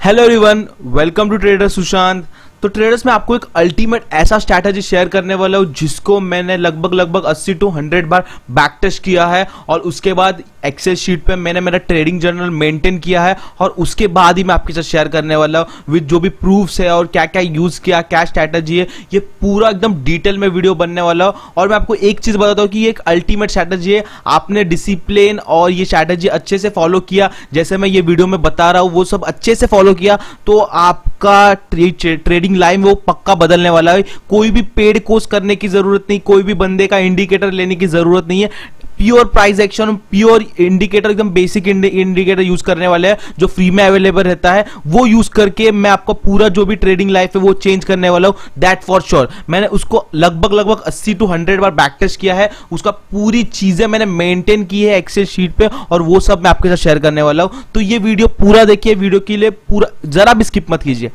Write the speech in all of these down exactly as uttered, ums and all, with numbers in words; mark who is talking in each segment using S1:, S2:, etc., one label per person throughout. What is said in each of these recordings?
S1: Hello everyone, welcome to trader Sushant. तो traders में आपको एक अल्टीमेट ऐसा स्ट्रैटेजी शेयर करने वाला हूं जिसको मैंने लगभग लगभग अस्सी टू हंड्रेड बार बैक टेस्ट किया है और उसके बाद एक्सेल शीट पे मैंने मेरा ट्रेडिंग जर्नल मेंटेन किया है और उसके बाद ही मैं आपके साथ शेयर करने वाला हूं विद जो भी प्रूफ्स है और क्या क्या यूज किया, क्या स्ट्रैटेजी है, ये पूरा एकदम डिटेल में वीडियो बनने वाला हूं। और मैं आपको एक चीज बताता हूं कि ये एक अल्टीमेट स्ट्रैटेजी है। आपने डिसिप्लिन और ये स्ट्रैटेजी अच्छे से फॉलो किया, जैसे मैं ये वीडियो में बता रहा हूं वो सब अच्छे से फॉलो किया, तो आपका ट्रेडिंग लाइफ वो पक्का बदलने वाला है। कोई भी पेड कोर्स करने की जरूरत नहीं, कोई भी बंदे का इंडिकेटर लेने की जरूरत नहीं है। Pure price action, pure indicator, एकदम बेसिक इंडिकेटर यूज करने वाले हैं जो फ्री में अवेलेबल रहता है, वो यूज करके मैं आपको पूरा जो भी ट्रेडिंग लाइफ है वो चेंज करने वाला हूं। That for sure. मैंने उसको लगभग लगभग अस्सी टू हंड्रेड बार बैक टेस्ट किया है, उसका पूरी चीजें मैंने मेंटेन की है एक्सेल शीट पे और वो सब मैं आपके साथ शेयर करने वाला हूं। तो ये वीडियो पूरा देखिए, वीडियो के लिए पूरा जरा भी स्किप मत कीजिए।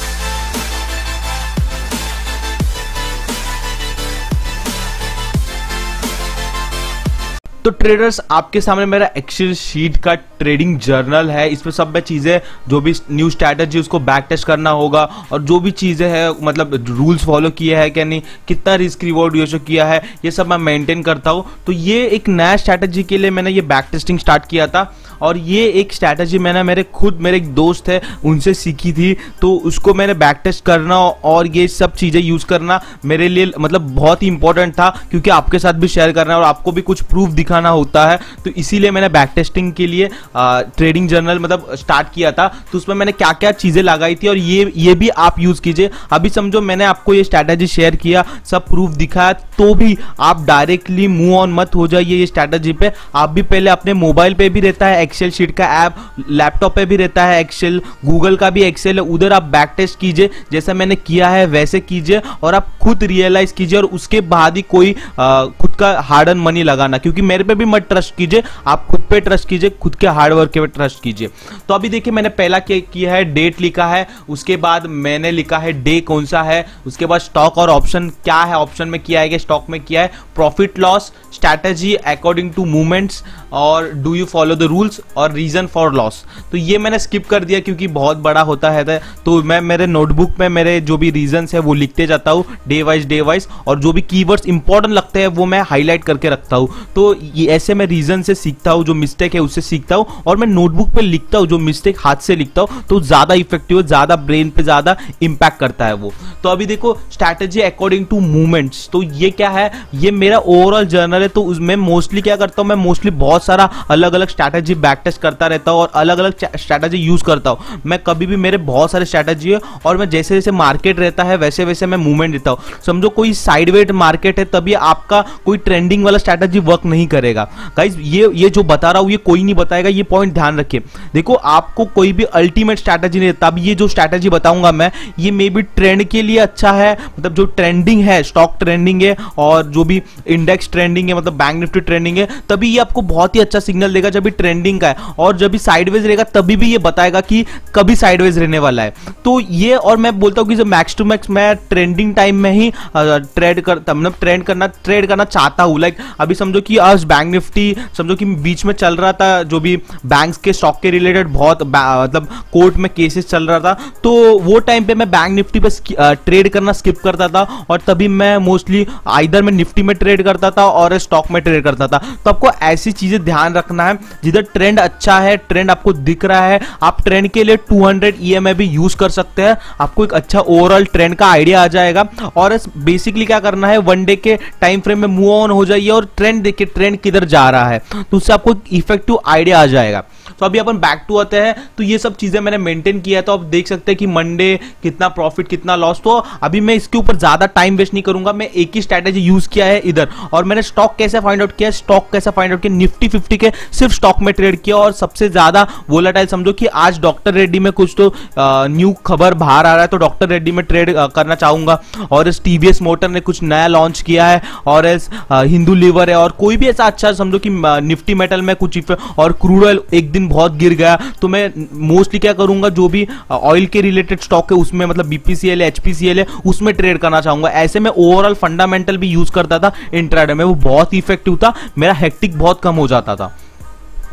S1: तो ट्रेडर्स, आपके सामने मेरा एक्सेल शीट का ट्रेडिंग जर्नल है। इसमें सब में चीज़ें, जो भी न्यू स्ट्रैटेजी उसको बैक टेस्ट करना होगा और जो भी चीज़ें हैं, मतलब रूल्स फॉलो किए हैं क्या नहीं, कितना रिस्क रिवॉर्ड रेशो किया है, ये सब मैं मेंटेन करता हूँ। तो ये एक नया स्ट्रैटेजी के लिए मैंने ये बैक टेस्टिंग स्टार्ट किया था और ये एक स्ट्रैटेजी मैंने मेरे खुद मेरे एक दोस्त है उनसे सीखी थी। तो उसको मैंने बैक टेस्ट करना और ये सब चीज़ें यूज़ करना मेरे लिए मतलब बहुत ही इंपॉर्टेंट था, क्योंकि आपके साथ भी शेयर करना और आपको भी कुछ प्रूफ दिखाना होता है। तो इसीलिए मैंने बैक टेस्टिंग के लिए ट्रेडिंग जर्नल मतलब स्टार्ट किया था। तो उसमें मैंने क्या क्या चीज़ें लगाई थी और ये ये भी आप यूज़ कीजिए। अभी समझो मैंने आपको ये स्ट्रैटेजी शेयर किया, सब प्रूफ दिखाया, तो भी आप डायरेक्टली मूव ऑन मत हो जाइए ये स्ट्रैटेजी पे। आप भी पहले अपने मोबाइल पे भी रहता है एक्सेल शीट का ऐप, लैपटॉप पे भी रहता है एक्सेल, गूगल का भी एक्सेल है, उधर आप बैक टेस्ट कीजिए जैसा मैंने किया है वैसे कीजिए और आप खुद रियलाइज कीजिए और उसके बाद ही कोई आ, खुद का हार्ड अर्न मनी लगाना। क्योंकि मेरे पे भी मत ट्रस्ट कीजिए, आप खुद पे ट्रस्ट कीजिए, खुद के हार्ड वर्क पे ट्रस्ट कीजिए। तो अभी देखिए मैंने पहला क्या किया है, डेट लिखा है, उसके बाद मैंने लिखा है डे कौन सा है, उसके बाद स्टॉक और ऑप्शन क्या है, ऑप्शन में किया है, स्टॉक में किया है, profit loss, strategy according to movements और do you follow the rules और रीजन फॉर लॉस। तो ये मैंने स्किप कर दिया क्योंकि बहुत बड़ा होता है। तो मैं मेरे नोटबुक में मेरे जो भी रीजंस है वो लिखते जाता हूँ डे वाइज डे वाइज, और जो भी कीवर्ड्स इंपॉर्टेंट लगते हैं वो मैं हाईलाइट करके रखता हूँ। तो ये ऐसे मैं रीजन से सीखता हूँ, जो मिस्टेक है उससे सीखता हूँ और मैं नोटबुक पे लिखता हूँ, जो मिस्टेक हाथ से लिखता हूँ तो ज्यादा इफेक्टिव है, ज्यादा ब्रेन पे ज्यादा इंपैक्ट करता है वो। तो अभी देखो स्ट्रैटेजी अकॉर्डिंग टू मूवमेंट्स, तो ये क्या है, ये मेरा ओवरऑल जर्नल है। तो उसमें मोस्टली क्या करता हूँ, मैं मोस्टली बहुत सारा अलग अलग स्ट्रैटेजी बैक टेस्ट करता रहता हूँ और अलग अलग स्ट्रैटेजी यूज करता हूँ। मैं कभी भी, मेरे बहुत सारे स्ट्रैटेजी है और मैं जैसे जैसे मार्केट रहता है वैसे वैसे मैं मूवमेंट देता हूँ। समझो कोई साइडवेज मार्केट है तभी आपका कोई ट्रेंडिंग वाला स्ट्रैटेजी वर्क नहीं करेगा। गाइस ये ये जो बता रहा हूँ ये कोई नहीं बताएगा, ये पॉइंट ध्यान रखिए। देखो आपको कोई भी अल्टीमेट स्ट्रैटेजी नहीं देता। अब ये जो स्ट्रैटेजी बताऊंगा मैं, ये मे बी ट्रेंड के लिए अच्छा है, मतलब जो ट्रेंडिंग है, स्टॉक ट्रेंडिंग है और जो भी इंडेक्स ट्रेंडिंग है, मतलब बैंक निफ्टी ट्रेंडिंग है, तभी ये आपको बहुत ही अच्छा सिग्नल देगा जब भी ट्रेंडिंग का है। और जब भी साइडवेज रहेगा तभी भी ये बताएगा कि कभी साइडवेज रहने वाला है। तो ये, और मैं बोलता हूँ कि जो मैक्स टू मैक्स मैं ट्रेंडिंग टाइम में ही ट्रेड करता, मतलब ट्रेंड करना ट्रेड करना चाहता हूँ। लाइक अभी समझो कि आज बैंक निफ्टी समझो कि बीच में चल रहा था, जो भी बैंक्स के स्टॉक के रिलेटेड बहुत मतलब कोर्ट में केसेस चल रहा था, तो वो टाइम पे मैं बैंक निफ्टी पे ट्रेड करना स्किप करता था और तभी मैं मोस्टली आइदर मैं निफ्टी में ट्रेड करता था और स्टॉक में ट्रेड करता था। तो आपको ऐसी चीजें ध्यान रखना है, जिधर ट्रेंड अच्छा है, ट्रेंड आपको दिख रहा है, आप ट्रेंड के लिए two hundred E M A भी यूज कर सकते हैं। आपको एक अच्छा ओवरऑल ट्रेंड का आइडिया आ जाएगा और बेसिकली क्या करना है, वन डे के टाइम फ्रेम में मूव ऑन हो जाइए और ट्रेंड देखिए ट्रेंड किधर जा रहा है, तो उससे आपको इफेक्टिव आइडिया आ जाएगा। तो अभी अपन बैक टू आते हैं। तो ये सब चीजें मैंने मेंटेन किया है, तो आप देख सकते हैं कि मंडे कितना प्रॉफिट कितना लॉस। तो अभी मैं इसके ऊपर ज्यादा टाइम वेस्ट नहीं करूंगा, मैं एक ही स्ट्रैटेजी यूज किया है इधर। और मैंने स्टॉक कैसे फाइंड आउट किया, स्टॉक कैसे फाइंड आउट किया, निफ्टी फिफ्टी के सिर्फ स्टॉक में ट्रेड किया और सबसे ज्यादा वोलेटाइल, समझो कि आज डॉक्टर रेड्डी में कुछ तो न्यू खबर बाहर आ रहा है तो डॉक्टर रेड्डी में ट्रेड करना चाहूंगा। और इस टीवीएस मोटर ने कुछ नया लॉन्च किया है और इस हिंदू लीवर है और कोई भी ऐसा अच्छा, समझो कि निफ्टी मेटल में कुछ, और क्रूड ऑयल एक दिन बहुत गिर गया, तो मैं मोस्टली क्या करूंगा, जो भी ऑयल के रिलेटेड स्टॉक है उसमें, मतलब बीपीसीएल है, एचपीसीएल है, उसमें ट्रेड करना चाहूंगा। ऐसे में ओवरऑल फंडामेंटल भी यूज करता था इंट्राडे में, वो बहुत इफेक्टिव था, मेरा हेक्टिक बहुत कम हो जाता था।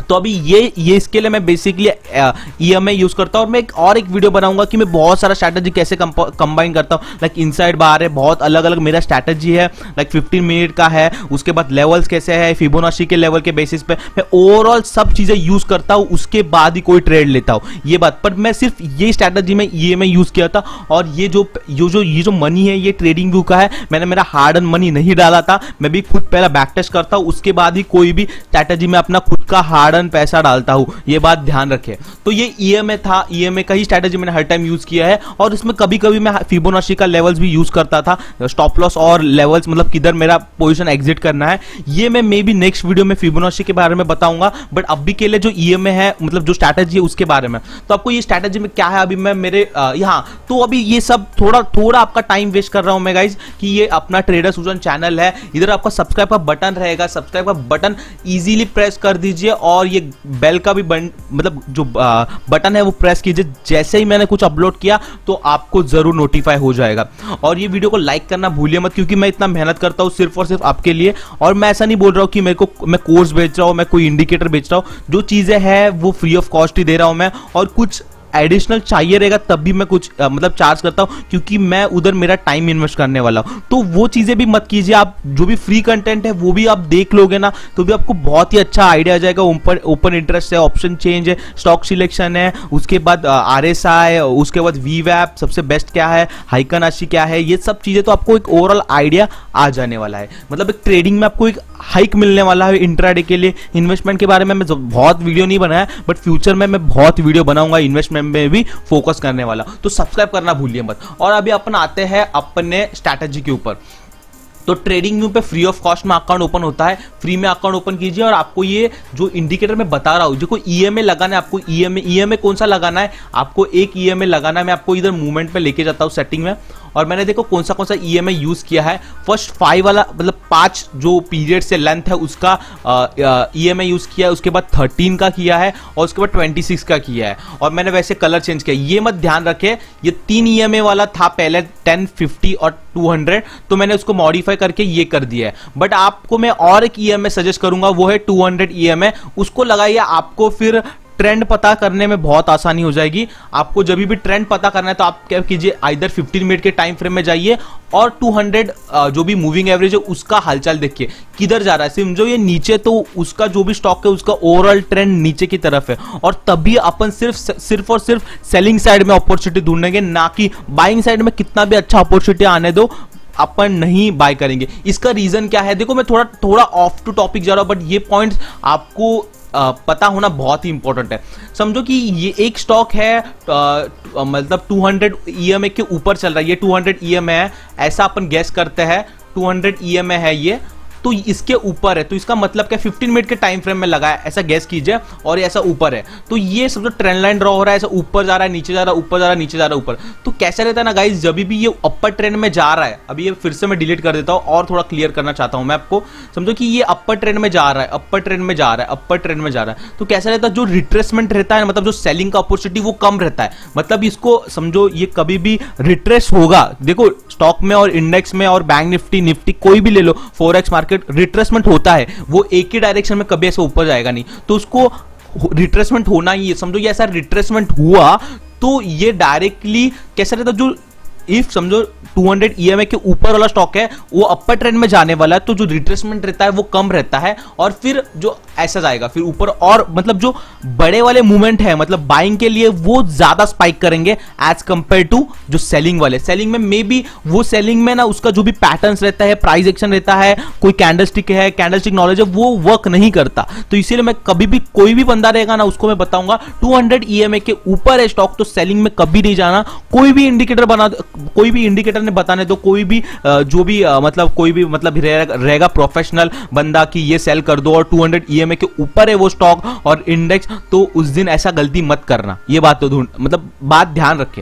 S1: तो अभी ये ये इसके लिए मैं बेसिकली ईएमए यूज करता हूँ, और मैं एक और एक वीडियो बनाऊंगा कि मैं बहुत सारा स्ट्रैटेजी कैसे कंबाइन करता हूँ, लाइक इनसाइड बाहर है, बहुत अलग अलग मेरा स्ट्रैटेजी है, लाइक फिफ्टीन मिनट का है, उसके बाद लेवल्स कैसे है, फिबोनाची के लेवल के बेसिस पे मैं ओवरऑल सब चीजें यूज करता हूँ, उसके बाद ही कोई ट्रेड लेता हूँ ये बात। पर मैं सिर्फ ये स्ट्रैटेजी में ईएमए यूज किया था, और ये जो ये जो ये जो मनी है ये ट्रेडिंग व्यू का है, मैंने मेरा हार्ड अर्न मनी नहीं डाला था, मैं भी खुद पहला बैक टेस्ट करता हूँ, उसके बाद ही कोई भी स्ट्रैटेजी में अपना खुद का हार्ड अर्न पैसा डालता हूँ, ये बात ध्यान रखें। तो ये ईएमए था, ईएमए का ही स्ट्रैटेजी मैंने हर टाइम यूज किया है, और इसमें कभी कभी मैं फिबोनाची का लेवल्स भी यूज करता था, स्टॉप लॉस और लेवल्स, मतलब किधर मेरा पोजीशन एग्जिट करना है, ये मैं मे बी नेक्स्ट वीडियो में फिबोनाची के बारे में बताऊंगा। बट अभी के लिए जो ईएमए है, मतलब जो स्ट्रैटेजी है उसके बारे में, तो आपको ये स्ट्रैटेजी में क्या है अभी मैं मेरे यहाँ, तो अभी ये सब थोड़ा थोड़ा आपका टाइम वेस्ट कर रहा हूं मैं गाइज, कि ये अपना ट्रेडर सुजन चैनल है, इधर आपका सब्सक्राइब का बटन रहेगा, सब्सक्राइब का बटन इजीली प्रेस कर दीजिए, और ये बेल का भी बन, मतलब जो बटन है वो प्रेस कीजिए, जैसे ही मैंने कुछ अपलोड किया तो आपको जरूर नोटिफाई हो जाएगा। और ये वीडियो को लाइक करना भूलिए मत, क्योंकि मैं इतना मेहनत करता हूँ सिर्फ और सिर्फ आपके लिए, और मैं ऐसा नहीं बोल रहा हूँ कि मेरे को मैं कोर्स बेच रहा हूँ, मैं कोई इंडिकेटर बेच रहा हूँ, जो चीजें हैं वो फ्री ऑफ कॉस्ट ही दे रहा हूँ मैं, और कुछ एडिशनल चाहिए रहेगा तब भी मैं कुछ आ, मतलब चार्ज करता हूं, क्योंकि मैं उधर मेरा टाइम इन्वेस्ट करने वाला हूं। तो वो चीजें भी मत कीजिए, आप जो भी फ्री कंटेंट है वो भी आप देख लोगे ना, तो भी आपको बहुत ही अच्छा आइडिया आ जाएगा। ऊपर ओपन इंटरेस्ट है, ऑप्शन चेंज है, स्टॉक सिलेक्शन है, उसके बाद आरएसआई, उसके बाद वीवैप सबसे बेस्ट क्या है, हाइकनाशी क्या है, ये सब चीजें तो आपको एक ओवरऑल आइडिया आ जाने वाला है। मतलब एक ट्रेडिंग में आपको एक हाइक मिलने वाला है इंट्राडे के लिए। इन्वेस्टमेंट के बारे में मैं बहुत वीडियो नहीं बनाया, बट फ्यूचर में मैं बहुत वीडियो बनाऊंगा, इन्वेस्टमेंट में भी फोकस करने वाला, तो सब्सक्राइब करना भूलिए मत। और अभी अपन आते हैं अपने स्ट्रैटेजी के ऊपर। तो ट्रेडिंग व्यू पे फ्री ऑफ कॉस्ट में अकाउंट ओपन होता है, फ्री में अकाउंट ओपन कीजिए, और आपको ये जो इंडिकेटर मैं बता रहा हूं, देखो ईएमए लगाना है आपको, ईएमए ईएमए कौन सा लगाना है आपको, एक ईएमए लगाना है। मैं आपको इधर मूवमेंट पे लेके जाता हूं सेटिंग में, और मैंने देखो कौन सा कौन सा ईएमए यूज किया है। फर्स्ट फाइव वाला, मतलब पांच जो पीरियड से लेंथ है उसका ईएमए यूज किया है, उसके बाद थर्टीन का किया है, और उसके बाद ट्वेंटी सिक्स का किया है, और मैंने वैसे कलर चेंज किया। ये मत ध्यान रखे, ये तीन ईएमए वाला था पहले, टेन, फिफ्टी और टू हंड्रेड, तो मैंने उसको मॉडिफाई करके ये कर दिया है। बट आपको मैं और एक ईएमए सजेस्ट करूंगा, वो है टू हंड्रेड ईएमए, उसको लगाइए, आपको फिर ट्रेंड पता करने में बहुत आसानी हो जाएगी। आपको जब भी ट्रेंड पता करना है तो आप क्या कीजिए, आइदर फिफ्टीन मिनट के टाइम फ्रेम में जाइए, और टू हंड्रेड जो भी मूविंग एवरेज है उसका हालचाल देखिए किधर जा रहा है। समझो ये नीचे, तो उसका जो भी स्टॉक है उसका ओवरऑल ट्रेंड नीचे की तरफ है, और तभी अपन सिर्फ सिर्फ और सिर्फ सेलिंग साइड में अपॉर्चुनिटी ढूंढेंगे, ना कि बाइंग साइड में कितना भी अच्छा अपॉर्चुनिटी आने दो अपन नहीं बाय करेंगे। इसका रीजन क्या है, देखो मैं थोड़ा थोड़ा ऑफ टू टॉपिक जा रहा हूं, बट ये पॉइंट्स आपको आ, पता होना बहुत ही इंपॉर्टेंट है। समझो कि ये एक स्टॉक है, आ, मतलब टू हंड्रेड ईएमए के ऊपर चल रहा है, ये टू हंड्रेड ईएमए है, ऐसा अपन गैस करते हैं, टू हंड्रेड ईएमए है ये, तो इसके ऊपर है, तो इसका मतलब क्या, फिफ्टीन मिनट के टाइम फ्रेम में लगा है, ऐसा गैस कीजिए, और ऐसा ऊपर है, तो ये सब जो ट्रेंड लाइन ड्रॉ हो रहा है, ऐसा ऊपर जा रहा है, नीचे जा रहा है, ऊपर जा रहा है, नीचे जा रहा है, ऊपर। तो कैसा रहता है ना गाइस, जब भी ये अपर ट्रेंड में जा रहा है, अभी ये फिर से मैं डिलीट कर देता हूं और थोड़ा क्लियर करना चाहता हूं मैं आपको। समझो कि ये अपर ट्रेंड में जा रहा है, अपर ट्रेंड में जा रहा है, अपर ट्रेंड में जा रहा है, तो कैसा रहता है, जो रिट्रेसमेंट रहता है, मतलब जो सेलिंग का अपॉर्चुनिटी वो कम रहता है। मतलब इसको समझो ये कभी भी रिट्रेस होगा, देखो स्टॉक में और इंडेक्स में और बैंक निफ्टी निफ्टी कोई भी ले लो, फॉरेक्स मार्केट, रिट्रेसमेंट होता है, वो एक ही डायरेक्शन में कभी ऐसे ऊपर जाएगा नहीं, तो उसको रिट्रेसमेंट होना ही है। समझो ये ऐसा रिट्रेसमेंट हुआ तो ये डायरेक्टली कैसा रहता, जो इफ समझो टू हंड्रेड ईएमए के ऊपर वाला स्टॉक है वो अपर ट्रेंड में जाने वाला है, तो जो रिट्रेसमेंट रहता है वो कम रहता है, और फिर जो ऐसा जाएगा फिर ऊपर, और मतलब जो बड़े वाले मूवमेंट है, मतलब बाइंग के लिए वो ज्यादा स्पाइक करेंगे एज कंपेयर टू जो सेलिंग वाले। सेलिंग में मे बी वो सेलिंग में ना उसका जो भी पैटर्न्स रहता है, प्राइस एक्शन रहता है, कोई कैंडलस्टिक है, कैंडलस्टिक नॉलेज है, वो वर्क नहीं करता। तो इसीलिए मैं कभी भी, कोई भी बंदा रहेगा ना उसको मैं बताऊंगा टू हंड्रेड ईएमए के ऊपर है स्टॉक तो सेलिंग में कभी नहीं जाना। कोई भी इंडिकेटर बना, कोई भी इंडिकेटर ने बताने दो, कोई भी जो भी मतलब कोई भी मतलब रहेगा प्रोफेशनल बंदा कि ये सेल कर दो और टू हंड्रेड ईएमए के ऊपर है वो स्टॉक और इंडेक्स, तो उस दिन ऐसा गलती मत करना। ये बात तो ढूंढ मतलब बात ध्यान रखे,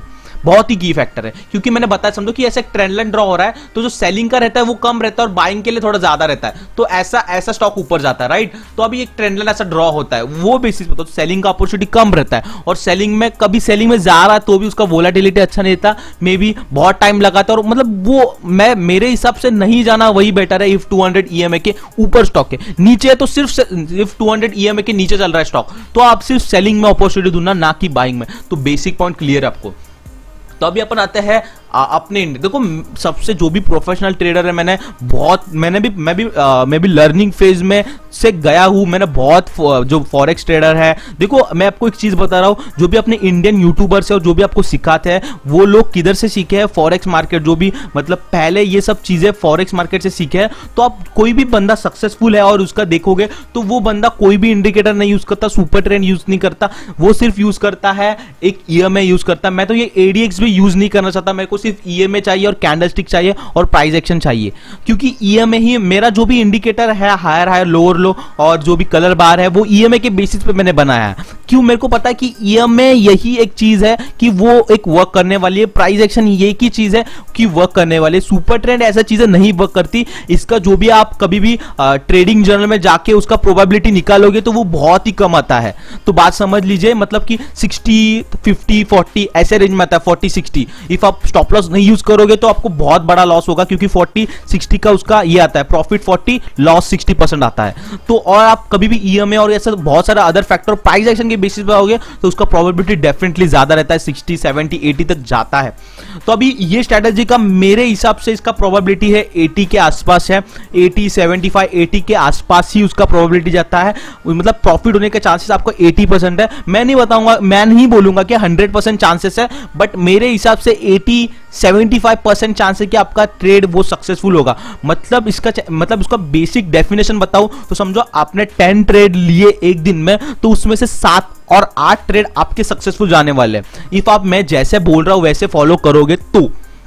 S1: बहुत ही की फैक्टर है, क्योंकि मैंने बताया समझो कि ऐसा ट्रेंड लाइन ड्रॉ हो रहा है तो जो सेलिंग का रहता है वो कम रहता है और बाइंग के लिए थोड़ा ज्यादा रहता है, तो ऐसा ऐसा स्टॉक ऊपर जाता है, राइट। तो अभी एक ट्रेंड लाइन ऐसा ड्रॉ होता है, वो बेसिस पे तो सेलिंग का अपॉर्चुनिटी कम रहता है, और सेलिंग में कभी सेलिंग में जा रहा है तो भी उसका वोलेटिलिटी अच्छा नहीं रहता, मे बी बहुत टाइम लगाता है, और मतलब वो मैं मेरे हिसाब से नहीं जाना वही बेटर है। If two hundred E M A के ऊपर स्टॉक के नीचे है तो सिर्फ if two hundred E M A के नीचे चल रहा है स्टॉक तो आप सिर्फ सेलिंग में अपॉर्चुनिटी ढूंढना, ना कि बाइंग में। तो बेसिक पॉइंट क्लियर है आपको। तो अभी अपन आते हैं आ, अपने देखो सबसे जो भी प्रोफेशनल ट्रेडर है, मैंने बहुत मैंने भी मैं भी आ, मैं भी लर्निंग फेज में से गया हूं, मैंने बहुत जो फॉरेक्स ट्रेडर है, देखो मैं आपको एक चीज बता रहा हूं, जो भी अपने इंडियन यूट्यूबर्स है और जो भी आपको सिखाते हैं वो लोग किधर से सीखे हैं, फॉरेक्स मार्केट, जो भी मतलब पहले ये सब चीजें फॉरेक्स मार्केट से सीखे हैं। तो आप कोई भी बंदा सक्सेसफुल है और उसका देखोगे तो वो बंदा कोई भी इंडिकेटर नहीं यूज करता, सुपर ट्रेंड यूज नहीं करता, वो सिर्फ यूज करता है एक ई एम ए यूज करता है। मैं तो ये ए डी एक्स भी यूज नहीं करना चाहता, मेरे को सिर्फ ई एम ए चाहिए और कैंडलस्टिक चाहिए और प्राइस एक्शन चाहिए, क्योंकि ई एम ए ही मेरा जो भी इंडिकेटर है, हायर हायर लोअर लो और जो भी कलर बार है वो ई एम ए के बेसिस पे मैंने बनाया है। क्यों? मेरे को पता है कि ई एम ए यही एक चीज है कि वो एक वर्क करने वाली है, प्राइस एक्शन ये की चीज है कि वर्क करने वाली है, सुपर ट्रेंड ऐसा चीजें नहीं वर्क करती। इसका जो भी आप कभी भी ट्रेडिंग जर्नल में जाके उसका प्रोबेबिलिटी निकालोगे तो वो बहुत ही कम आता है। तो बात समझ लीजिए, मतलब कि सिक्सटी फिफ्टी फोर्टी ऐसे रेंज में आता है, फोर्टी सिक्सटी। इफ आप स्टॉप लॉस नहीं यूज करोगे तो आपको बहुत बड़ा लॉस होगा, क्योंकि फोर्टी सिक्सटी का उसका ये आता है, profit forty loss sixty percent आता है। तो और आप कभी भी ई एम ए और ऐसा बहुत सारा अदर फैक्टर प्राइस एक्शन के बेसिस पे आओगे तो उसका प्रोबेबिलिटी डेफिनेटली ज्यादा रहता है, सिक्सटी सेवेंटी एटी तक जाता है। तो अभी ये स्ट्रेटजी का मेरे हिसाब से इसका प्रोबेबिलिटी है एटी के आसपास है, एटी सेवेंटी फाइव एटी के आसपास ही उसका प्रोबेबिलिटी जाता है, मतलब प्रॉफिट होने के चांसेस आपको एटी परसेंट है। मैं नहीं बताऊंगा, मैं नहीं बोलूंगा कि हंड्रेड परसेंट चांसेस है, बट मेरे हिसाब से eighty seventy five percent chance है कि आपका ट्रेड वो सक्सेसफुल होगा। मतलब इसका मतलब उसका बेसिक डेफिनेशन बताऊं तो समझो आपने टेन ट्रेड लिए एक दिन में, तो उसमें से सात और आठ ट्रेड आपके सक्सेसफुल जाने वाले हैं। इफ आप मैं जैसे बोल रहा हूं वैसे फॉलो करोगे तो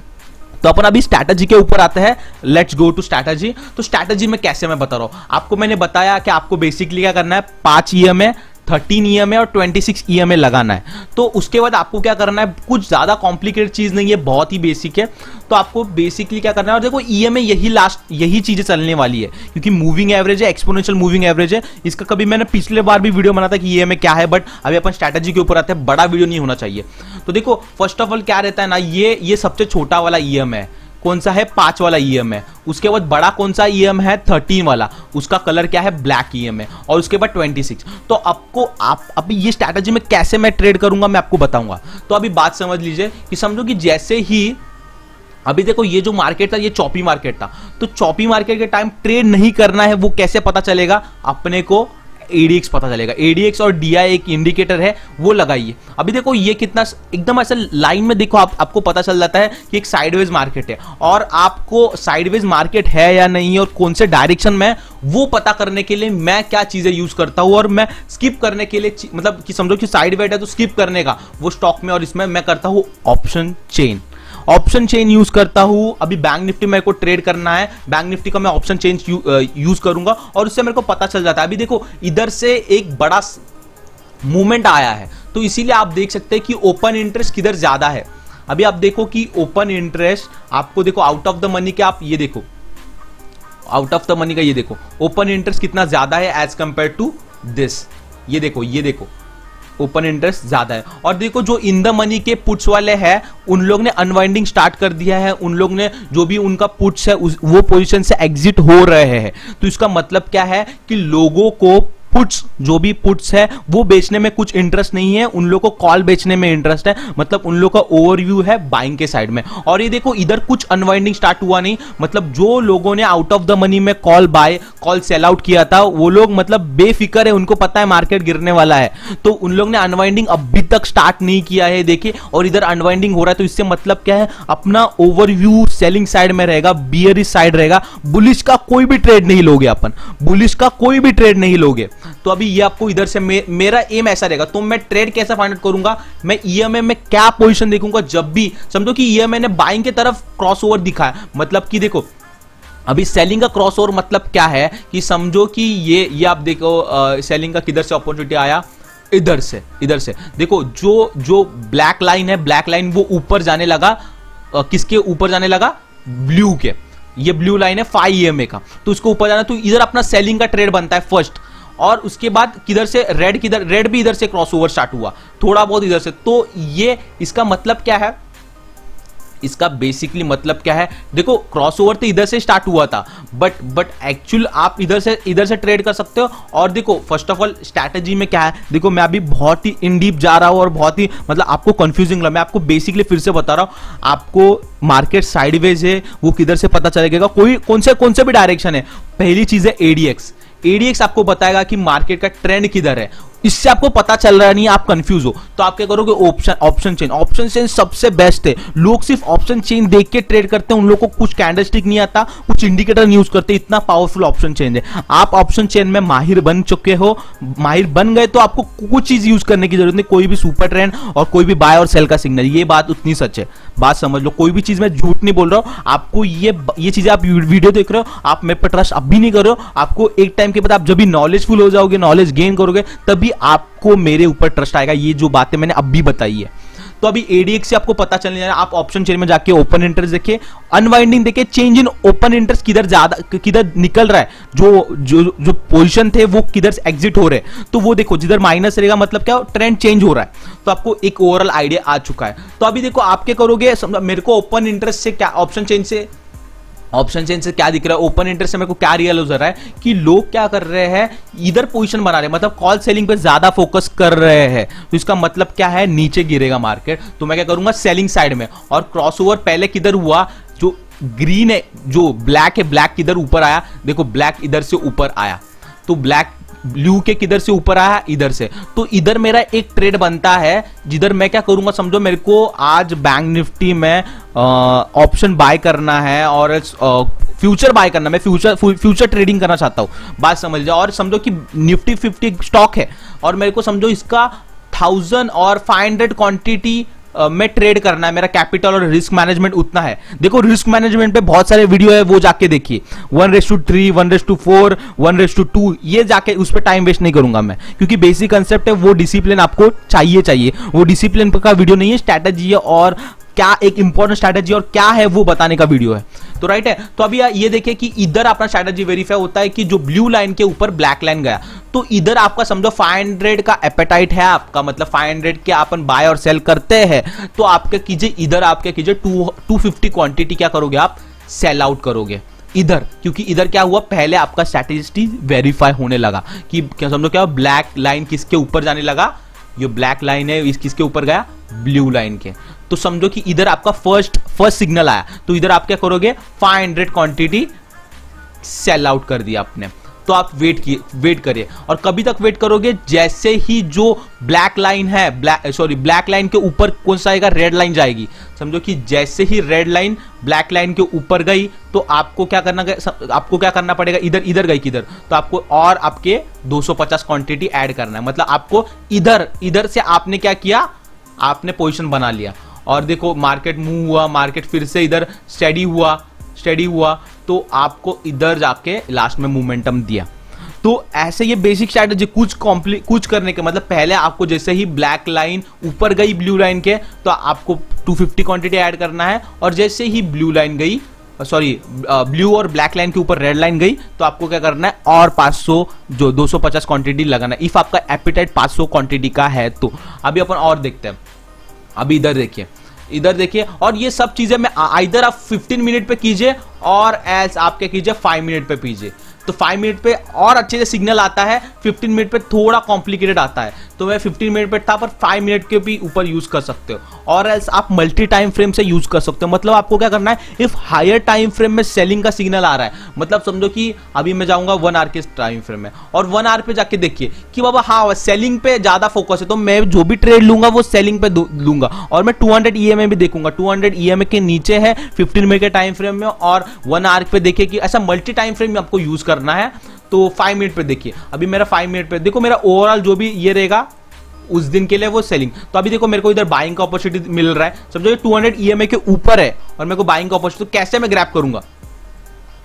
S1: तो अपन अभी स्ट्रैटेजी के ऊपर आते हैं। Let's go to strategy. तो स्ट्रैटेजी में कैसे मैं बता रहा हूं आपको, मैंने बताया कि आपको बेसिकली क्या करना है, पांच E M A, thirteen E M A और twenty six E M A लगाना है। तो उसके बाद आपको क्या करना है, कुछ ज्यादा कॉम्प्लिकेटेड चीज नहीं है, बहुत ही बेसिक है। तो आपको बेसिकली क्या करना है, और देखो ई एम ए यही लास्ट यही चीजें चलने वाली है, क्योंकि मूविंग एवरेज है, एक्सपोनेंशियल मूविंग एवरेज है। इसका कभी मैंने पिछले बार भी वीडियो बना था कि ई एम ए क्या है, बट अभी अपन स्ट्रैटेजी के ऊपर आते हैं, बड़ा वीडियो नहीं होना चाहिए। तो देखो फर्स्ट ऑफ ऑल क्या रहता है ना, ये ये सबसे छोटा वाला ई एम ए है, कौन सा है, पांच वाला ई एम है। उसके बाद बड़ा कौन सा ई एम है, थर्टीन वाला, उसका कलर क्या है, ब्लैक ई एम है। और उसके बाद ट्वेंटी सिक्स। तो आपको आप अभी ये स्ट्रैटेजी में कैसे मैं ट्रेड करूंगा मैं आपको बताऊंगा। तो अभी बात समझ लीजिए कि समझो कि जैसे ही अभी देखो ये जो मार्केट था ये चॉपी मार्केट था, तो चॉपी मार्केट के टाइम ट्रेड नहीं करना है, वो कैसे पता चलेगा, अपने को ए डी एक्स पता चलेगा। ए डी एक्स और डी आई एक इंडिकेटर है, वो लगाइए। अभी देखो ये कितना एकदम ऐसा लाइन में देखो, आप, आपको पता चल जाता है कि एक साइडवेज मार्केट है, और आपको साइडवेज मार्केट है या नहीं और कौन से डायरेक्शन में, वो पता करने के लिए मैं क्या चीजें यूज करता हूं। और मैं स्किप करने के लिए, मतलब कि समझो कि साइडवेज है तो स्किप करने का वो स्टॉक में, और इसमें मैं करता हूं option chain. Option chain use करता हूं। अभी बैंक निफ्टी मेरे को ट्रेड करना है, बैंक निफ्टी का मैं ऑप्शन चेन यू, यूज करूंगा, और उससे मेरे को पता चल जाता है। अभी देखो इधर से एक बड़ा मूवमेंट आया है, तो इसीलिए आप देख सकते हैं कि ओपन इंटरेस्ट किधर ज्यादा है। अभी आप देखो कि ओपन इंटरेस्ट आपको देखो आउट ऑफ द मनी के, आप ये देखो आउट ऑफ द मनी का, ये देखो ओपन इंटरेस्ट कितना ज्यादा है एज कंपेयर टू दिस। ये देखो ये देखो ओपन इंटरेस्ट ज्यादा है। और देखो जो इन द मनी के पुट्स वाले हैं, उन लोग ने अनवाइंडिंग स्टार्ट कर दिया है, उन लोग ने जो भी उनका पुट्स है उस, वो पोजीशन से एग्जिट हो रहे हैं। तो इसका मतलब क्या है कि लोगों को पुट्स, जो भी पुट्स है वो बेचने में कुछ इंटरेस्ट नहीं है, उन लोगों को कॉल बेचने में इंटरेस्ट है, मतलब उन लोगों का ओवरव्यू है बाइंग के साइड में। और ये देखो इधर कुछ अनवाइंडिंग स्टार्ट हुआ नहीं, मतलब जो लोगों ने आउट ऑफ द मनी में call buy call sell out किया था वो लोग मतलब बेफिक्र है, उनको पता है मार्केट गिरने वाला है, तो उन लोग ने अनवाइंडिंग अभी तक स्टार्ट नहीं किया है। देखिए और इधर अनवाइंडिंग हो रहा है, तो इससे मतलब क्या है, अपना ओवरव्यू सेलिंग साइड में रहेगा, बियरिश साइड रहेगा। बुलिश का कोई भी ट्रेड नहीं लोगे अपन, बुलिश का कोई भी ट्रेड नहीं लोगे। तो अभी ये आपको इधर से मे, मेरा एम ऐसा रहेगा। तो मैं ट्रेड कैसे फाइंड आउट करूंगा, मैं ई एम ए में क्या पोजीशन देखूंगा, जब भी समझो कि ई एम ए ने बाइंग की तरफ क्रॉसओवर दिखाया, मतलब कि देखो अभी सेलिंग का क्रॉसओवर मतलब क्या है कि समझो कि ये ये आप देखो सेलिंग का किधर से अपॉर्चुनिटी आया, इधर से इधर से देखो, जो जो ब्लैक लाइन है, ब्लैक लाइन वो ऊपर जाने लगा, किसके ऊपर जाने लगा, ब्लू के। ये ब्लू लाइन है फाइव ई एम ए का, तो उसको ऊपर जाना, तो इधर अपना सेलिंग का ट्रेड बनता है फर्स्ट, और उसके बाद किधर से रेड, किधर रेड भी इधर से क्रॉसओवर स्टार्ट हुआ थोड़ा बहुत इधर से। तो ये इसका मतलब क्या है, इसका बेसिकली मतलब क्या है, देखो क्रॉसओवर तो इधर से स्टार्ट हुआ था, बट बट एक्चुअल आप इधर से इधर से ट्रेड कर सकते हो। और देखो फर्स्ट ऑफ ऑल स्ट्रैटेजी में क्या है, देखो मैं अभी बहुत ही इन डीप जा रहा हूं और बहुत ही मतलब आपको कंफ्यूजिंग लगा, मैं आपको बेसिकली फिर से बता रहा हूं, आपको मार्केट साइडवेज है वो किधर से पता चलेगा, कोई कौन से कौन से भी डायरेक्शन है। पहली चीज है एडीएक्स, एडीएक्स आपको बताएगा कि मार्केट का ट्रेंड किधर है, इससे आपको पता चल रहा नहीं है, आप कंफ्यूज हो, तो आप क्या करोगे, option option chain, option chain सबसे बेस्ट है। लोग सिर्फ ऑप्शन चेन देख के ट्रेड करते हैं, उन लोगों को कुछ कैंडलस्टिक नहीं आता, कुछ इंडिकेटर यूज करते, इतना पावरफुल ऑप्शन चेन है। आप ऑप्शन चेन में माहिर बन चुके हो, माहिर बन गए तो आपको कुछ चीज यूज करने की जरूरत नहीं, कोई भी सुपर ट्रेंड और कोई भी बाय और सेल का सिग्नल, ये बात उतनी सच है, बात समझ लो, कोई भी चीज में झूठ नहीं बोल रहा हूं आपको। ये ये चीजें आप वीडियो देख रहे हो, आप मेरे पर ट्रस्ट अब भी नहीं कर रहे हो, आपको एक टाइम के बाद आप जब भी नॉलेजफुल हो जाओगे, नॉलेज गेन करोगे, तभी आपको मेरे ऊपर ट्रस्ट आएगा। ये जो बातें मैंने अब भी बताई है, तो अभी एडीएक्स से आपको पता चलने जाएगा। आप ऑप्शन चेन में जाके ओपन इंटरेस्ट देखिए, अनवाइंडिंग देखिए, चेंज इन ओपन इंटरेस्ट किधर ज्यादा किधर निकल रहा है, जो जो जो पोजीशन थे वो किधर से एग्जिट हो रहे हैं, तो वो देखो जिधर माइनस रहेगा मतलब क्या, ट्रेंड चेंज हो रहा है, तो आपको एक ओवरऑल आइडिया आ चुका है। तो अभी देखो आप क्या करोगे, मेरे को ओपन इंटरेस्ट से क्या, ऑप्शन चेन से ऑप्शन चेन से क्या दिख रहा है, ओपन इंटरेस्ट से मेरे को क्या रियलाइज हो रहा है कि लोग क्या कर रहे हैं, इधर पोजीशन बना रहे हैं, मतलब कॉल सेलिंग पे ज्यादा फोकस कर रहे हैं। तो इसका मतलब क्या है, नीचे गिरेगा मार्केट, तो मैं क्या करूंगा सेलिंग साइड में। और क्रॉसओवर पहले किधर हुआ, जो ग्रीन है, जो ब्लैक है, ब्लैक किधर ऊपर आया, देखो ब्लैक इधर से ऊपर आया, तो ब्लैक ब्लू के किधर से ऊपर आया, इधर से, तो इधर मेरा एक ट्रेड बनता है, जिधर मैं क्या करूंगा, समझो मेरे को आज बैंक निफ्टी में ऑप्शन बाय करना है और फ्यूचर बाय करना, मैं फ्यूचर फ्यूचर ट्रेडिंग करना चाहता हूं, बात समझ जाओ। और समझो कि निफ्टी फिफ्टी स्टॉक है और मेरे को समझो इसका थाउजेंड और फाइव हंड्रेड क्वांटिटी Uh, में ट्रेड करना है, मेरा कैपिटल और रिस्क मैनेजमेंट उतना है। देखो रिस्क मैनेजमेंट पे बहुत सारे वीडियो है, वो जाके देखिए, one raise to three, one raise to four, one raise to two, ये जाके उस पर टाइम वेस्ट नहीं करूंगा मैं, क्योंकि बेसिक कंसेप्ट है, वो डिसिप्लिन आपको चाहिए चाहिए वो डिसिप्लिन का वीडियो नहीं है, स्ट्रैटेजी है और क्या एक इंपॉर्टेंट स्ट्रैटेजी और क्या है वो बताने का वीडियो है, तो राइट है। तो अभी ये देखिए कि इधर अपना स्ट्रैटेजी वेरीफाई होता है कि जो ब्लू लाइन के ऊपर ब्लैक लाइन गया, तो इधर आपका समझो फाइव हंड्रेड का एपेटाइट है आपका, मतलब फाइव हंड्रेड के अपन बाय और सेल करते हैं, तो आप क्या कीजिए, इधर आप क्या कीजिए, टू फिफ्टी क्वांटिटी क्या करोगे, आप सेल आउट करोगे इधर, क्योंकि इधर क्या हुआ, पहले आपका स्ट्रैटेजी वेरीफाई होने लगा कि क्या समझो क्या ब्लैक लाइन किसके ऊपर जाने लगा, ये ब्लैक लाइन है, इस किसके ऊपर गया, ब्लू लाइन के, तो समझो कि इधर आपका फर्स्ट फर्स्ट सिग्नल आया, तो इधर आप क्या करोगे, five hundred quantity sell out कर दिया आपने। तो आप वेट किए वेट करिए, और कभी तक वेट करोगे, जैसे ही जो ब्लैक लाइन है, ब्लैक सॉरी ब्लैक लाइन के ऊपर कौन सा आएगा, रेड लाइन जाएगी। समझो कि जैसे ही रेड लाइन ब्लैक लाइन के ऊपर गई, तो आपको क्या करना आपको क्या करना पड़ेगा, इधर इधर गई किधर, तो आपको और आपके दो सौ पचास क्वांटिटी ऐड करना है, मतलब आपको इधर इधर से आपने क्या किया, आपने पोजीशन बना लिया। और देखो मार्केट मूव हुआ, मार्केट फिर से इधर स्टेडी हुआ स्टेडी हुआ तो आपको इधर जाके लास्ट में मोमेंटम दिया। तो ऐसे ये बेसिक स्ट्रैटेजी, कुछ कॉम्प्ली कुछ करने के मतलब पहले आपको जैसे ही ब्लैक लाइन ऊपर गई ब्लू लाइन के, तो आपको टू फिफ्टी क्वांटिटी ऐड करना है, और जैसे ही ब्लू लाइन गई, सॉरी ब्लू और ब्लैक लाइन के ऊपर रेड लाइन गई, तो आपको क्या करना है, और पाँच सौ जो दो सौ पचास क्वांटिटी लगाना है, इफ आपका एपिटाइट पाँच सौ क्वांटिटी का है तो। अभी अपन और देखते हैं, अभी इधर देखिए इधर देखिए और ये सब चीजें मैं इधर आप फिफ्टीन मिनट पे कीजिए और एल्स आप क्या कीजिए फाइव मिनट पे कीजिए, तो फाइव मिनट पे और अच्छे से सिग्नल आता है, फिफ्टीन मिनट पे थोड़ा कॉम्प्लिकेटेड आता है, तो मैं फिफ्टीन मिनट पे था पर फाइव मिनट के भी ऊपर यूज कर सकते हो, और एल्स आप मल्टी टाइम फ्रेम से यूज कर सकते हो। मतलब आपको क्या करना है, इफ हायर टाइम फ्रेम में सेलिंग का सिग्नल आ रहा है, मतलब समझो कि अभी मैं जाऊंगा वन आवर के टाइम फ्रेम में, और वन आवर पे जाके देखिए कि बाबा हाँ सेलिंग पे ज्यादा फोकस है, तो मैं जो भी ट्रेड लूंगा वो सेलिंग पे लूंगा, और मैं टू हंड्रेड ईएमए भी देखूंगा, टू हंड्रेड ईएमए के नीचे है फिफ्टीन मिनट के टाइम फ्रेम में, और वन आवर पे देखिए कि ऐसा मल्टी टाइम फ्रेम में आपको यूज करना है। तो फाइव मिनट पे देखिए, अभी मेरा फाइव मिनट पे देखो, मेरा ओवरऑल जो भी ये रहेगा उस दिन के लिए वो सेलिंग। तो अभी देखो मेरे को इधर बाइंग का अपॉर्चुनिटी मिल रहा है, समझो टू हंड्रेड ईएमए के ऊपर है और मेरे को बाइंग का अपॉर्चुनिटी, तो कैसे मैं ग्रैब करूंगा,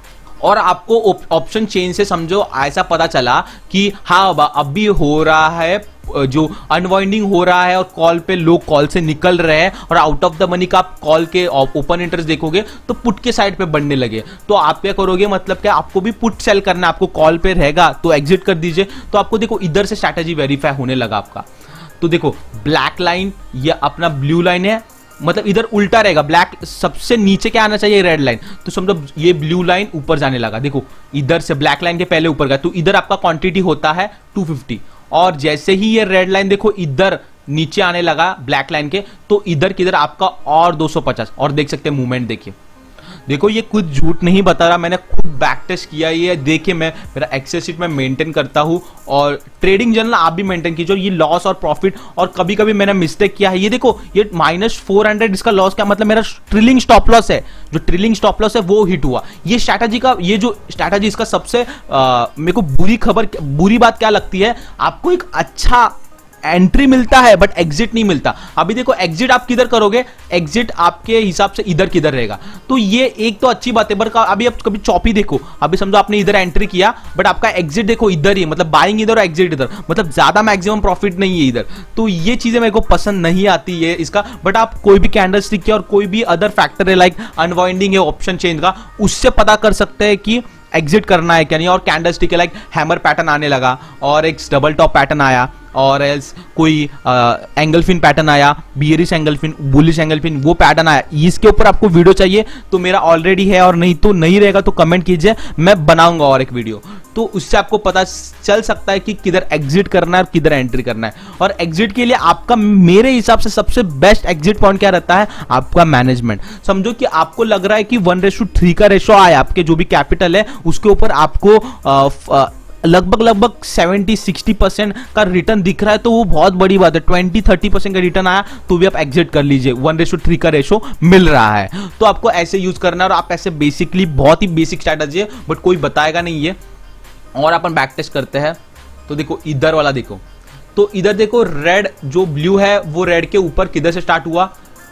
S1: और आपको ऑप्शन चेन से समझो ऐसा पता चला कि हाँ अभी हो रहा है, जो अनवाइंडिंग हो रहा है और कॉल पे लोग कॉल से निकल रहे हैं और आउट ऑफ द मनी का आप कॉल के ओपन इंटरेस्ट देखोगे तो पुट के साइड पे बढ़ने लगे, तो आप क्या करोगे, मतलब क्या आपको भी पुट सेल करना है, आपको कॉल पे रहेगा तो एग्जिट कर दीजिए। तो आपको देखो इधर से स्ट्रैटेजी वेरीफाई होने लगा आपका। तो देखो ब्लैक लाइन या अपना ब्लू लाइन है, मतलब इधर उल्टा रहेगा, ब्लैक सबसे नीचे क्या आना चाहिए, रेड लाइन। तो समझो ये ब्लू लाइन ऊपर जाने लगा, देखो इधर से ब्लैक लाइन के पहले ऊपर गया, तो इधर आपका क्वांटिटी होता है टू फिफ्टी, और जैसे ही ये रेड लाइन देखो इधर नीचे आने लगा ब्लैक लाइन के, तो इधर किधर आपका और दो सौ पचास, और देख सकते हैं मूवमेंट देखिए। देखो ये कुछ झूठ नहीं बता रहा, मैंने खुद बैक टेस्ट किया ये, देखिए मैं मेरा एक्सेल शीट में मेंटेन करता हूँ, और ट्रेडिंग जर्नल आप भी मेंटेन कीजिए। ये लॉस और प्रॉफिट, और कभी कभी मैंने मिस्टेक किया है, ये देखो ये माइनस फोर हंड्रेड इसका लॉस, क्या मतलब मेरा ट्रिलिंग स्टॉप लॉस है, जो ट्रिलिंग स्टॉप लॉस है वो हिट हुआ। ये स्ट्रैटेजी का, ये जो स्ट्रैटेजी इसका सबसे मेरे को बुरी खबर, बुरी बात क्या लगती है, आपको एक अच्छा एंट्री मिलता है बट एग्जिट नहीं मिलता। अभी देखो एग्जिट आप किधर करोगे, एग्जिट आपके हिसाब से इधर किधर रहेगा, तो ये एक तो अच्छी बात है। पर अभी आप कभी चॉपी देखो, अभी समझो आपने इधर एंट्री किया बट आपका एग्जिट देखो इधर ही, मतलब बाइंग इधर और एग्जिट इधर, मतलब ज्यादा मैक्सिमम प्रॉफिट नहीं है इधर। तो ये चीजें मेरे को पसंद नहीं आती है इसका। बट आप कोई भी कैंडल स्टिक के और कोई भी अदर फैक्टर है लाइक अनवाइंडिंग है ऑप्शन चेंज का, उससे पता कर सकते हैं कि एग्जिट करना है क्या नहीं। और कैंडल स्टिक है लाइक हैमर पैटर्न आने लगा, और एक डबल टॉप पैटर्न आया, और एल्स कोई एंगलफिन पैटर्न आया, बियरिश एंगलफिन, बुलिश एंगलफिन, वो पैटर्न आया, इसके ऊपर आपको वीडियो चाहिए तो मेरा ऑलरेडी है, और नहीं तो नहीं रहेगा तो कमेंट कीजिए, मैं बनाऊंगा और एक वीडियो। तो उससे आपको पता चल सकता है कि किधर एग्जिट करना है और किधर एंट्री करना है। और एग्जिट के लिए आपका मेरे हिसाब से सबसे बेस्ट एग्जिट पॉइंट क्या रहता है, आपका मैनेजमेंट। समझो कि आपको लग रहा है कि वन रेशो थ्री का रेशो आया, आपके जो भी कैपिटल है उसके ऊपर आपको आ, आ, लगभग लगभग सेवेंटी सिक्सटी परसेंट का रिटर्न दिख रहा है, तो वो बहुत बड़ी बात है। ट्वेंटी थर्टी परसेंट का रिटर्न आया तो भी आप एग्जिट कर लीजिए, वन रेशो थ्री का रेशो मिल रहा है, तो आपको ऐसे यूज करना है। और आप ऐसे बेसिकली बहुत ही बेसिक स्ट्रैटेजी है बट कोई बताएगा नहीं ये। और अपन बैक टेस्ट करते हैं, तो देखो इधर वाला देखो, तो इधर देखो रेड जो ब्लू है वो रेड के ऊपर किधर से स्टार्ट हुआ,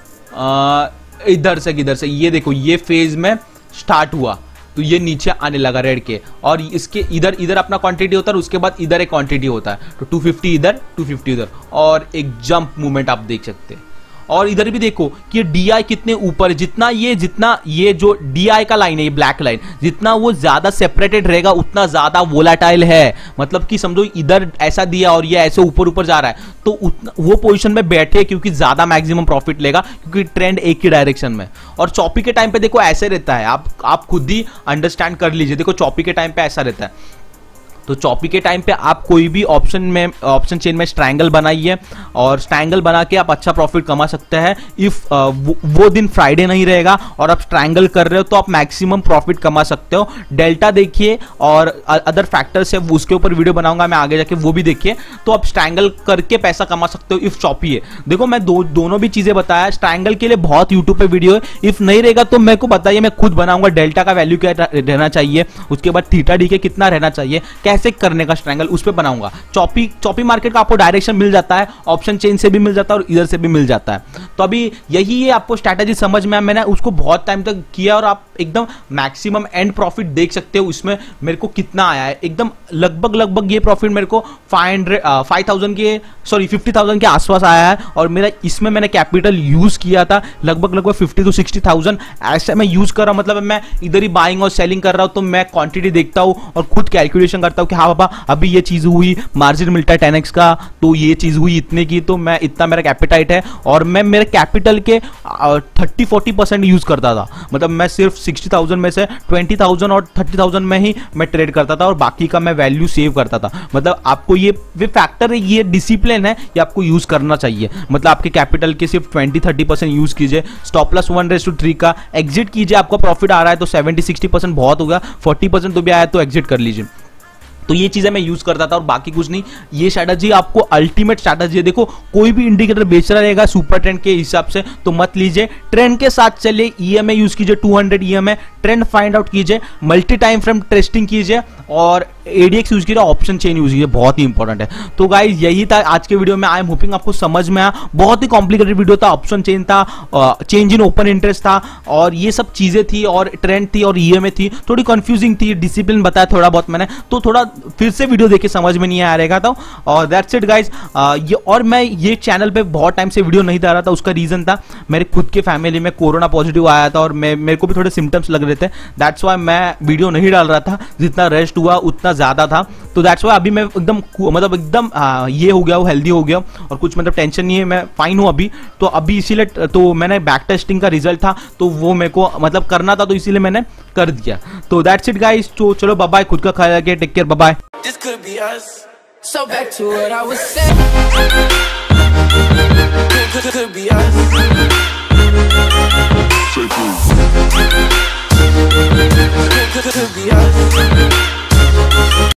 S1: आ, इधर से किधर से, ये देखो ये फेज में स्टार्ट हुआ, तो ये नीचे आने लगा रेड के, और इसके इधर इधर अपना क्वांटिटी होता है, उसके बाद इधर एक क्वांटिटी होता है, तो टू फिफ्टी इधर टू फिफ्टी इधर, और एक जंप मूवमेंट आप देख सकते हैं। और इधर भी देखो कि ये डी आई कितने ऊपर है, जितना ये जितना ये जो डी आई का लाइन है, ये ब्लैक लाइन, जितना वो ज्यादा सेपरेटेड रहेगा उतना ज्यादा वोलाटाइल है। मतलब कि समझो इधर ऐसा दिया और ये ऐसे ऊपर ऊपर जा रहा है, तो उतना वो पोजीशन में बैठे क्योंकि ज्यादा मैक्सिमम प्रॉफिट लेगा, क्योंकि ट्रेंड एक ही डायरेक्शन में। और चॉपी के टाइम पे देखो ऐसे रहता है, आप आप खुद ही अंडरस्टैंड कर लीजिए। देखो चॉपी के टाइम पे ऐसा रहता है, तो चॉपी के टाइम पे आप कोई भी ऑप्शन में ऑप्शन चेन में स्ट्रैंगल बनाइए, और स्ट्रैंगल बना के आप अच्छा प्रॉफिट कमा सकते हैं। इफ वो, वो दिन फ्राइडे नहीं रहेगा और आप स्ट्रैंगल कर रहे हो तो आप मैक्सिमम प्रॉफिट कमा सकते हो। डेल्टा देखिए और अदर फैक्टर्स है, उसके ऊपर वीडियो बनाऊंगा मैं आगे जाके, वो भी देखिए। तो आप स्ट्रैंगल करके पैसा कमा सकते हो इफ चॉपी है। देखो मैं दो दोनों भी चीजें बताया, स्ट्रैंगल के लिए बहुत यूट्यूब पे वीडियो है, इफ नहीं रहेगा तो मेरे को बताइए, मैं खुद बनाऊंगा। डेल्टा का वैल्यू क्या रहना चाहिए, उसके बाद थीटा डी के कितना रहना चाहिए, कैसे करने का स्ट्रैंगल, उस पे बनाऊंगा। चॉपी चॉपी मार्केट का आपको डायरेक्शन मिल जाता है, ऑप्शन चेन से भी मिल जाता है और इधर से भी मिल जाता है। तो अभी यही है, आपको स्ट्रैटेजी समझ में, मैंने उसको बहुत टाइम तक किया और आप एकदम मैक्सिमम एंड प्रॉफिट देख सकते हो। उसमें मेरे को कितना आया है, एकदम लगभग लगभग ये प्रॉफिट मेरे को फाइव हंड्रेड फाइव थाउजेंड के सॉरी फिफ्टी थाउजेंड के आसपास आया है। और मेरा इसमें मैंने कैपिटल यूज किया था लगभग लगभग फिफ्टी टू सिक्सटी थाउजेंड, ऐसे मैं यूज कर रहा हूं। मतलब मैं इधर ही बाइंग और सेलिंग कर रहा हूं, तो मैं क्वांटिटी देखता हूं और खुद कैलकुलेशन करता हूं कि हाँ बाबा अभी ये चीज हुई, मार्जिन मिलता है टेन एक्स का, तो ये चीज हुई इतने की, तो मैं इतना मेरा कैपिटाइट है। और मैं मेरे कैपिटल के थर्टी फोर्टी परसेंट यूज करता था, मतलब मैं सिर्फ सिक्सटी थाउजेंड में से ट्वेंटी थाउजेंड और थर्टी थाउजेंड में ही मैं ट्रेड करता था और बाकी का मैं वैल्यू सेव करता था। मतलब आपको ये वे फैक्टर है, ये डिसिप्लिन है, ये आपको यूज करना चाहिए। मतलब आपके कैपिटल के सिर्फ ट्वेंटी थर्टी परसेंट यूज कीजिए, stop plus one raise to three का एग्जिट कीजिए। आपका प्रॉफिट आ रहा है तो सेवेंटी सिक्सटी परसेंट बहुत होगा, फोर्टी परसेंट तो भी आया तो एग्जिट कर लीजिए। तो ये चीजें मैं यूज करता था और बाकी कुछ नहीं। ये स्ट्रैटेजी आपको अल्टीमेट स्ट्रैटेजी है। देखो कोई भी इंडिकेटर बेच रहा रहेगा सुपर ट्रेंड के हिसाब से तो मत लीजिए, ट्रेंड के साथ चलिए। ईएमए यूज कीजिए, two hundred EMA trend find out कीजिए, मल्टी टाइम फ्रेम टेस्टिंग कीजिए और एडीएक्स यूज कीजिए, ऑप्शन चेन यूज कीजिए, बहुत ही इंपॉर्टेंट है। तो गाइज यही था आज के वीडियो में। आई एम होपिंग आपको समझ में आया। बहुत ही कॉम्प्लिकेटेड वीडियो था, ऑप्शन चेन था, चेंज इन ओपन इंटरेस्ट था, और ये सब चीजें थी, और ट्रेंड थी, और ईएमए थी, थोड़ी कंफ्यूजिंग थी, डिसिप्लिन बताया थोड़ा बहुत मैंने, तो थोड़ा फिर से वीडियो देख के समझ में नहीं आ रहेगा था। और दैट्स इट गाइज। ये और मैं ये चैनल पे बहुत टाइम से वीडियो नहीं डाल रहा था, उसका रीजन था मेरे खुद के फैमिली में कोरोना पॉजिटिव आया था, और मैं मेरे को भी थोड़े सिम्टम्स लग रहे थे। दैट्स वाई मैं वीडियो नहीं डाल रहा था, जितना रेस्ट हुआ उतना ज्यादा था। तो दैट्स वाई अभी मैं एकदम मतलब एकदम ये हो गया हूँ, हेल्दी हो गया, और कुछ मतलब टेंशन नहीं है, मैं फाइन हूँ अभी। तो अभी इसीलिए तो मैंने बैक टेस्टिंग का रिजल्ट था, तो वो मेरे को मतलब करना था, तो इसीलिए मैंने कर दिया। तो दैट्स इट गाइस। तो चलो बाय बाय, खुद का ख्याल रखिए, take care, bye bye.
S2: This could be us. So back to what I was saying. Could, could, could be us.